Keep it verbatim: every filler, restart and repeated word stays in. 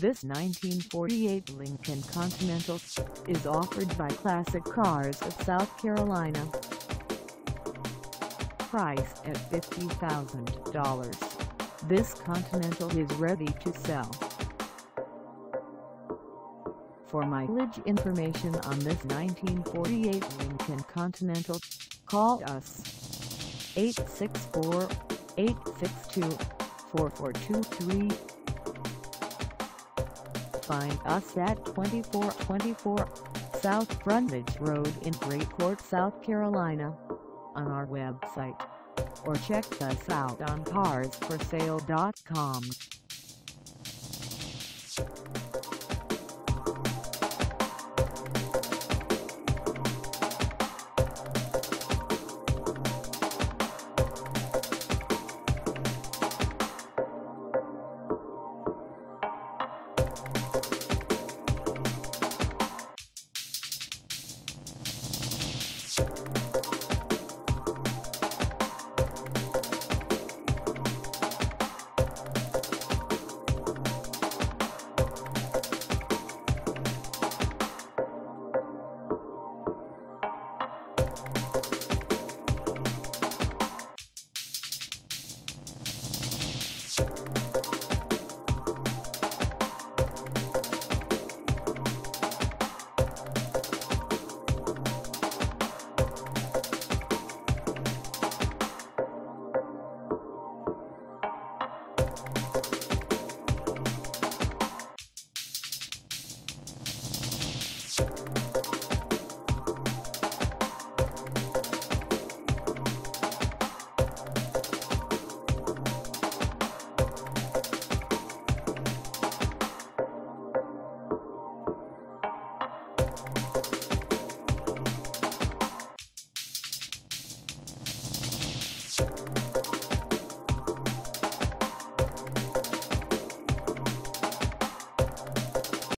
This nineteen forty-eight Lincoln Continental is offered by Classic Cars of South Carolina. Priced at fifty thousand dollars, this Continental is ready to sell. For mileage information on this nineteen forty-eight Lincoln Continental, call us eight six four, eight six two, four four two three. Find us at twenty-four twenty-four South Frontage Road in Grayport, South Carolina, on our website, or check us out on cars for sale dot com. You